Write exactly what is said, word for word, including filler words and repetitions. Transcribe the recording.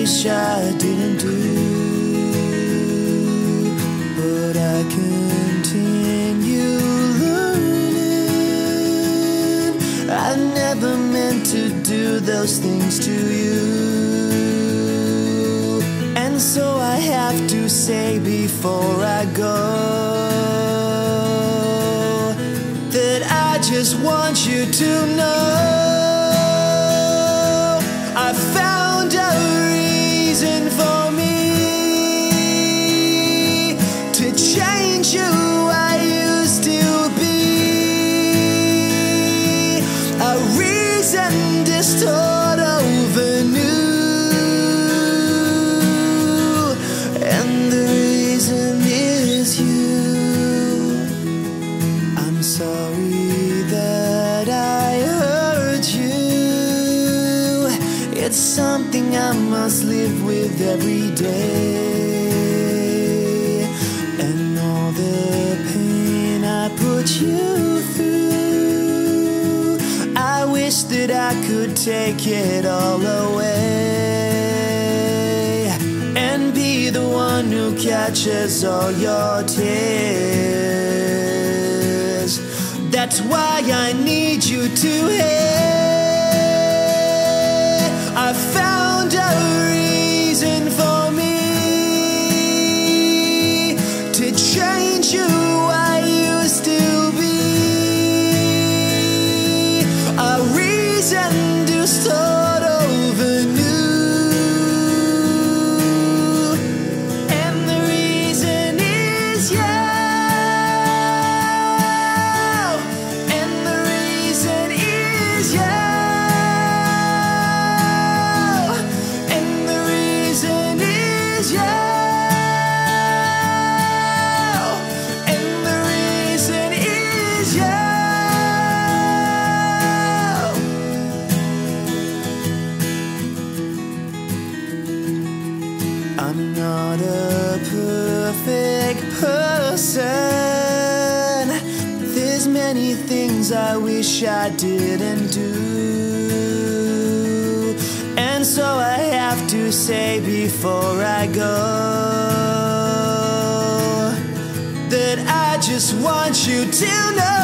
wish I didn't do, but I continue learning. I never meant to do those things to you, and so I have to say before I go that I just want you to know I found a reason for me to change who I used to be, a reason to start over new, and the reason is you. I'm sorry that I hurt you. It's something I must live with every day, and all the pain I put you through, I wish that I could take it all away and be the one who catches all your tears. That's why I need you to hear I found a reason for me to change who I used to be, a reason to start over new, and the reason is you, and the reason is you. I'm not a perfect person. There's many things I wish I didn't do, and so I have to say before I go that I just want you to know